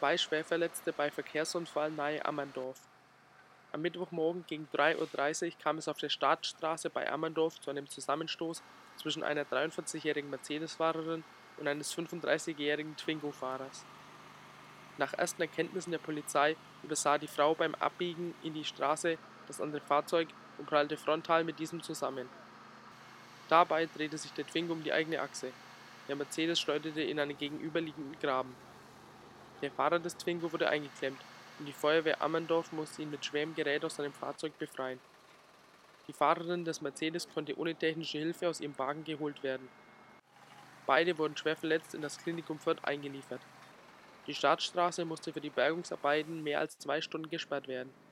2 Schwerverletzte bei Verkehrsunfall nahe Ammerndorf. Am Mittwochmorgen gegen 3:30 Uhr kam es auf der Staatsstraße bei Ammerndorf zu einem Zusammenstoß zwischen einer 43-jährigen Mercedes-Fahrerin und eines 35-jährigen Twingo-Fahrers. Nach ersten Erkenntnissen der Polizei übersah die Frau beim Abbiegen in die Straße das andere Fahrzeug und prallte frontal mit diesem zusammen. Dabei drehte sich der Twingo um die eigene Achse. Der Mercedes schleuderte in einen gegenüberliegenden Graben. Der Fahrer des Twingo wurde eingeklemmt und die Feuerwehr Ammerndorf musste ihn mit schwerem Gerät aus seinem Fahrzeug befreien. Die Fahrerin des Mercedes konnte ohne technische Hilfe aus ihrem Wagen geholt werden. Beide wurden schwer verletzt in das Klinikum Fürth eingeliefert. Die Staatsstraße musste für die Bergungsarbeiten mehr als 2 Stunden gesperrt werden